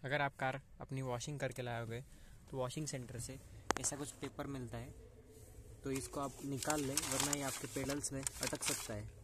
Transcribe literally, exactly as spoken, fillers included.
अगर आप कार अपनी वॉशिंग करके लाओगे तो वॉशिंग सेंटर से ऐसा कुछ पेपर मिलता है, तो इसको आप निकाल लें, वरना ये आपके पेडल्स में अटक सकता है।